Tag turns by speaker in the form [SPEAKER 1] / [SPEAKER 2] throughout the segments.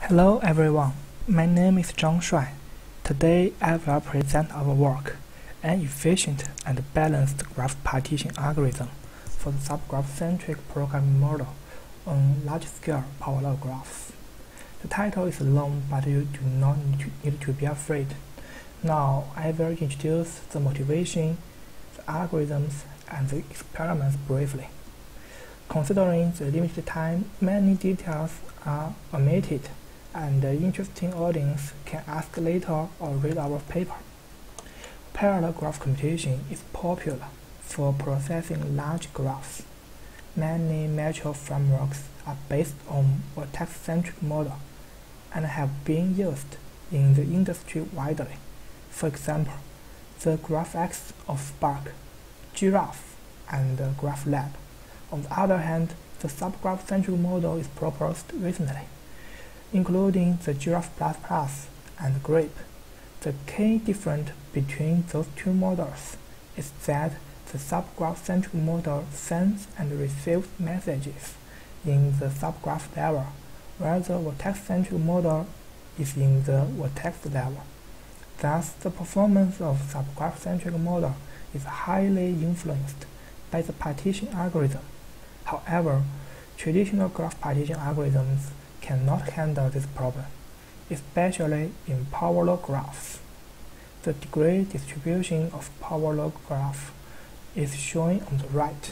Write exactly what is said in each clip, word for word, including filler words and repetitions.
[SPEAKER 1] Hello everyone, my name is Zhang Shuai. Today I will present our work, an efficient and balanced graph partition algorithm for the subgraph-centric programming model on large-scale power law graphs. The title is long, but you do not need to, need to be afraid. Now I will introduce the motivation, the algorithms, and the experiments briefly. Considering the limited time, many details are omitted, and the interesting audience can ask later or read our paper. Parallel graph computation is popular for processing large graphs. Many mature frameworks are based on a text-centric model and have been used in the industry widely. For example, the GraphX of Spark, Giraffe, and GraphLab. On the other hand, the subgraph-centric model is proposed recently, including the Giraffe plus plus and Grape. The key difference between those two models is that the subgraph-centric model sends and receives messages in the subgraph level, while the vertex-centric model is in the vertex level. Thus, the performance of subgraph-centric model is highly influenced by the partition algorithm. However, traditional graph partition algorithms cannot handle this problem, especially in power law graphs. The degree distribution of power law graph is shown on the right.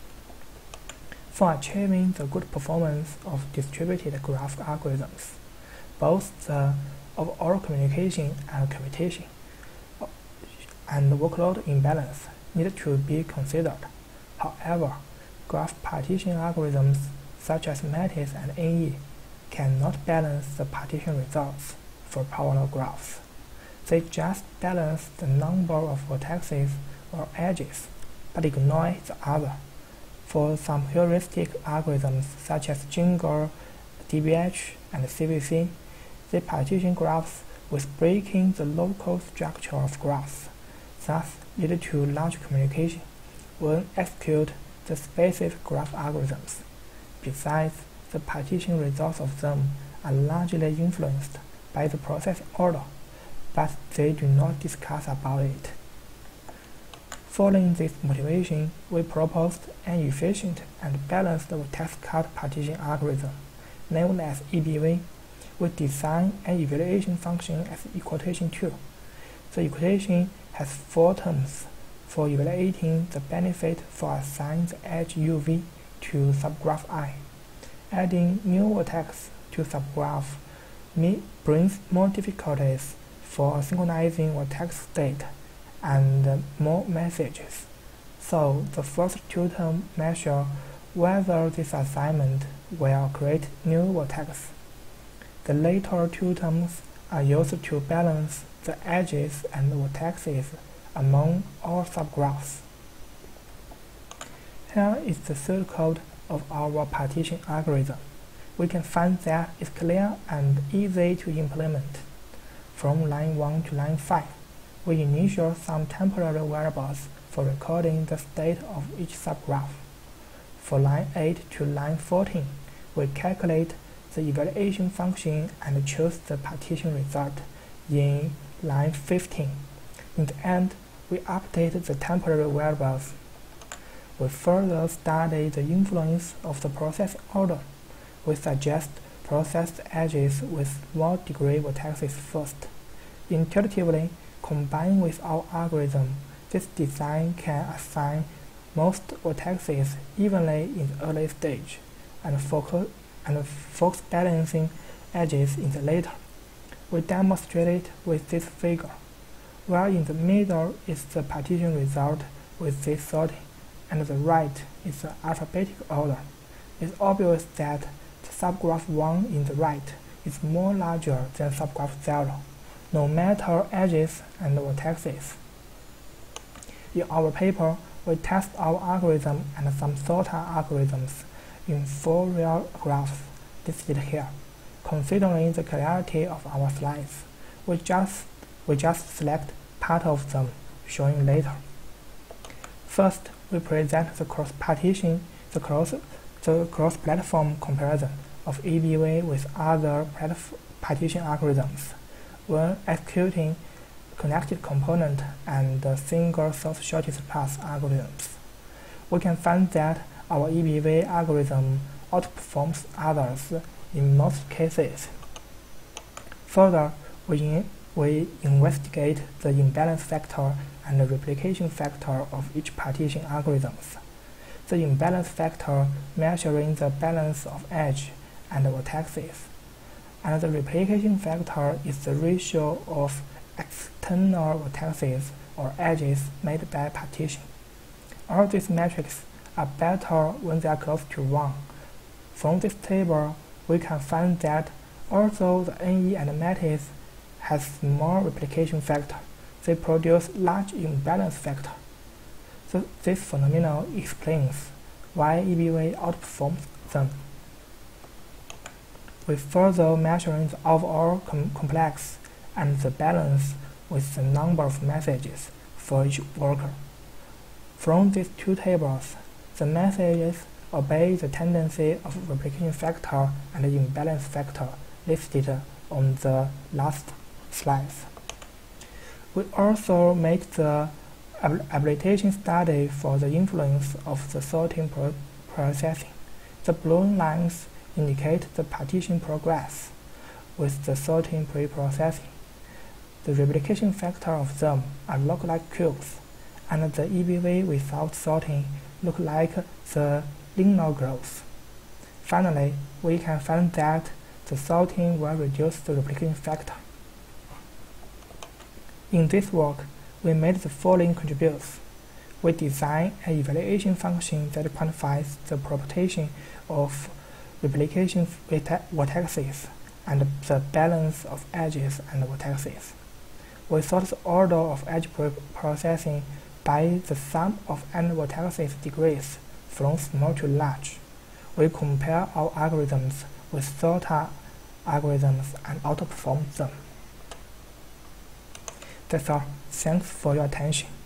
[SPEAKER 1] For achieving the good performance of distributed graph algorithms, both the overall communication and computation and workload imbalance need to be considered. However, graph partition algorithms such as MATIS and N E cannot balance the partition results for power law graphs. They just balance the number of vertices or edges, but ignore the other. For some heuristic algorithms such as Jingle, D B H, and C V C, they partition graphs with breaking the local structure of graphs, thus lead to large communication when execute the specific graph algorithms. Besides, the partition results of them are largely influenced by the processing order, but they do not discuss about it. Following this motivation, we proposed an efficient and balanced vertex cut partition algorithm, known as E B V. We designed an evaluation function as equation two. The equation has four terms for evaluating the benefit for assigning the edge U V to subgraph I. Adding new vertex to subgraph brings more difficulties for synchronizing vertex state and more messages. So the first two terms measure whether this assignment will create new vertex. The later two terms are used to balance the edges and vertices among all subgraphs. Here is the third code of our partition algorithm. We can find that it's clear and easy to implement. From line one to line five, we initiate some temporary variables for recording the state of each subgraph. For line eight to line fourteen, we calculate the evaluation function and choose the partition result in line fifteen. In the end, we update the temporary variables. We further study the influence of the process order. We suggest process the edges with small degree vertices first. Intuitively, combined with our algorithm, this design can assign most vertices evenly in the early stage and focus, and focus balancing edges in the later. We demonstrate it with this figure, where in the middle is the partition result with this sorting, and the right is the alphabetic order. It's obvious that the subgraph one in the right is more larger than subgraph zero, no matter edges and vertices. In our paper, we test our algorithm and some sorter algorithms in four real graphs listed here. Considering the clarity of our slides, we just, we just select part of them, showing later. First, we present the cross-partition, the cross, the cross-platform comparison of E B V with other partition algorithms when executing connected component and single source shortest path algorithms. We can find that our E B V algorithm outperforms others in most cases. Further, we, in, we investigate the imbalance factor and the replication factor of each partition algorithms. The imbalance factor measuring the balance of edge and vertices, and the replication factor is the ratio of external vertices or edges made by partition. All these metrics are better when they are close to one. From this table, we can find that although the N E and matrix has small replication factor, they produce large imbalance factor. So this phenomenon explains why E B V outperforms them. We further measure the overall com complex and the balance with the number of messages for each worker. From these two tables, the messages obey the tendency of replication factor and the imbalance factor listed on the last slides. We also made the habilitation study for the influence of the sorting pro processing. The blue lines indicate the partition progress with the sorting pre-processing. The replication factor of them are look like cubes, and the E B V without sorting look like the linear growth. Finally, we can find that the sorting will reduce the replication factor. In this work, we made the following contributions. We designed an evaluation function that quantifies the propagation of replication vertices and the balance of edges and vertices. We sort the order of edge processing by the sum of n vertices degrees from small to large. We compare our algorithms with sorter algorithms and outperform them. That's all. Thanks for your attention.